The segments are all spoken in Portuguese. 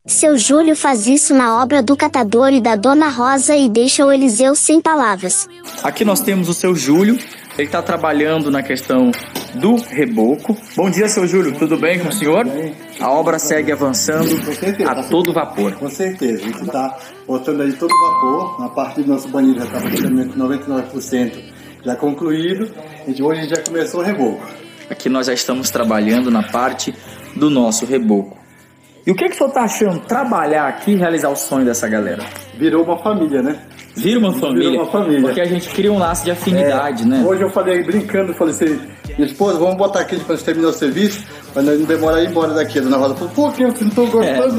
Seu Júlio faz isso na obra do catador e da Dona Rosa e deixa o Eliseu sem palavras. Aqui nós temos o seu Júlio, ele está trabalhando na questão do reboco. Bom dia, seu Júlio, tudo bem com o senhor? A obra segue avançando a todo vapor. Com certeza, a gente está botando aí todo vapor, na parte do nosso banheiro já está praticamente 99% já concluído, hoje a gente já começou o reboco. Aqui nós já estamos trabalhando na parte do nosso reboco. E o que o senhor está achando trabalhar aqui e realizar o sonho dessa galera? Virou uma família, né? Vira uma família? Virou uma família. Porque a gente cria um laço de afinidade, né? Hoje eu falei, brincando, falei assim, minha esposa, vamos botar aqui depois de terminar o serviço, para nós não demorar a ir embora daqui. A Dona Rosa falou, pô, que eu não estou gostando.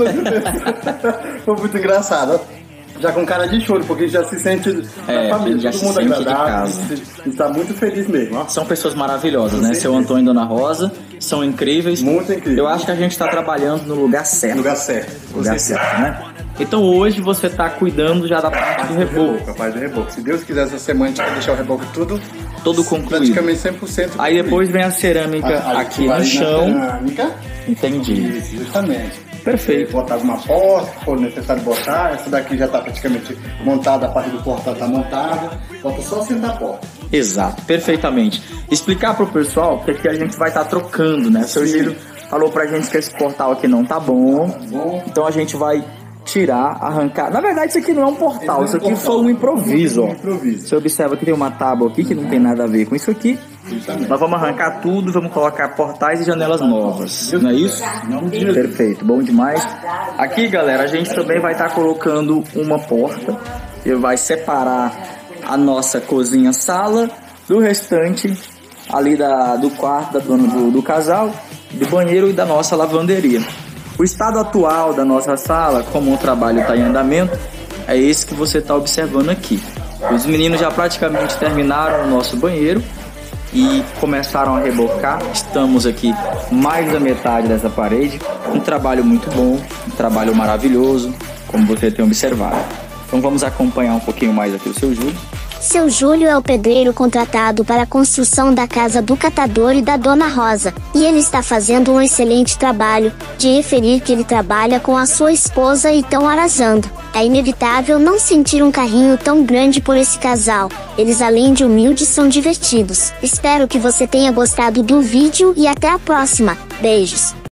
Foi muito engraçado, ó. Já com cara de choro, porque já se sente na família, já todo se mundo sente agradável, de casa. Está muito feliz mesmo, ó. São pessoas maravilhosas, né? Seu Antônio e Dona Rosa são incríveis. Muito incrível. Eu acho que a gente está trabalhando no lugar certo. Lugar certo. Lugar certo, né? Então hoje você está cuidando já da parte do reboco. A parte do reboco. Se Deus quiser, essa semana a gente vai deixar o reboco todo concluído. Praticamente 100% concluído. Aí depois vem a cerâmica aqui no chão. Cerâmica. Entendi. Isso, justamente. Perfeito. Botar alguma porta, se for necessário botar. Essa daqui já está praticamente montada, a parte do portal está montada. Falta só sentar a porta. Exato, perfeitamente. Explicar para o pessoal que aqui a gente vai estar trocando, né? Seu Giro falou pra gente que esse portal aqui não tá bom. Então a gente vai tirar, arrancar. Na verdade, isso aqui não é um portal, isso aqui foi um improviso, ó. Você observa que tem uma tábua aqui que não tem nada a ver com isso aqui. Nós vamos arrancar tudo, vamos colocar portais e janelas novas, não é isso? Perfeito, bom demais. Aqui, galera, a gente também vai estar colocando uma porta que vai separar a nossa cozinha-sala do restante ali do quarto da dona do casal, do banheiro e da nossa lavanderia. O estado atual da nossa sala, como o trabalho está em andamento, é esse que você está observando aqui. Os meninos já praticamente terminaram o nosso banheiro e começaram a rebocar. Estamos aqui mais da metade dessa parede. Um trabalho muito bom, um trabalho maravilhoso, como você tem observado. Então vamos acompanhar um pouquinho mais aqui o seu Júlio. Seu Júlio é o pedreiro contratado para a construção da casa do catador e da Dona Rosa, e ele está fazendo um excelente trabalho, de referir que ele trabalha com a sua esposa e estão arrasando. É inevitável não sentir um carinho tão grande por esse casal, eles além de humildes são divertidos. Espero que você tenha gostado do vídeo e até a próxima, beijos!